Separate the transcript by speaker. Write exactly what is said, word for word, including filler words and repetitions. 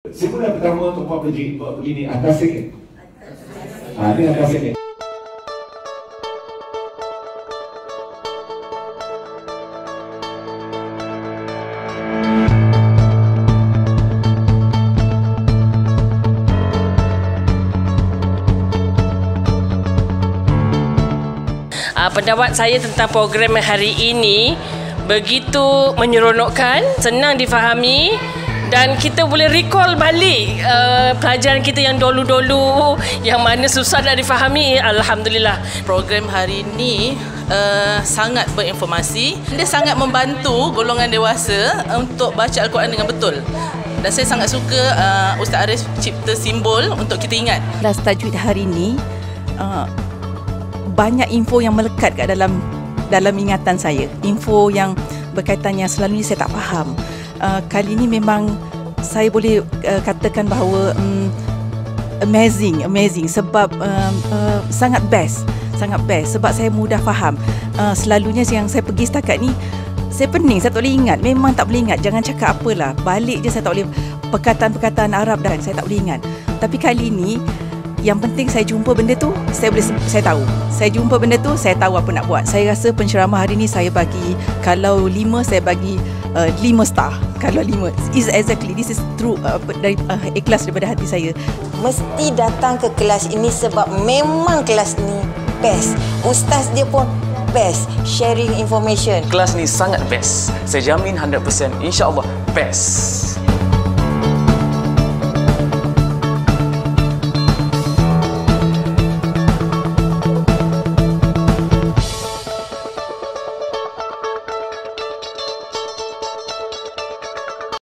Speaker 1: Simulan pertama untuk buat begini, buat begini atas sikit. Ha, ni atas sikit.
Speaker 2: Uh, pendapat saya tentang program hari ini begitu menyeronokkan, senang difahami dan kita boleh recall balik uh, pelajaran kita yang dulu-dulu yang mana susah nak difahami. Alhamdulillah.
Speaker 3: Program hari ini uh, sangat berinformasi. Dia sangat membantu golongan dewasa untuk baca Al-Quran dengan betul. Dan saya sangat suka uh, Ustaz Arif cipta simbol untuk kita ingat.
Speaker 4: Kelas tajwid hari ini uh, banyak info yang melekat kat dalam dalam ingatan saya. Info yang berkaitan yang selalunya saya tak faham. Uh, kali ini memang saya boleh uh, katakan bahawa um, amazing, amazing sebab uh, uh, sangat best, sangat best sebab saya mudah faham. Uh, selalunya yang saya pergi setakat ni, saya pening, saya tak boleh ingat. Memang tak boleh ingat. Jangan cakap apalah. Balik je saya tak boleh. Perkataan-perkataan Arab dan saya tak boleh ingat. Tapi kali ini, yang penting saya jumpa benda tu, saya boleh, saya tahu. Saya jumpa benda tu, saya tahu apa nak buat. Saya rasa penceramah hari ni saya bagi, kalau lima, saya bagi uh, lima star. Kalau lima, is exactly, this is true, uh, dari, uh, ikhlas daripada hati saya.
Speaker 5: Mesti datang ke kelas ini sebab memang kelas ni best. Ustaz dia pun best, sharing information.
Speaker 6: Kelas ni sangat best. Saya jamin one hundred percent insya-Allah best.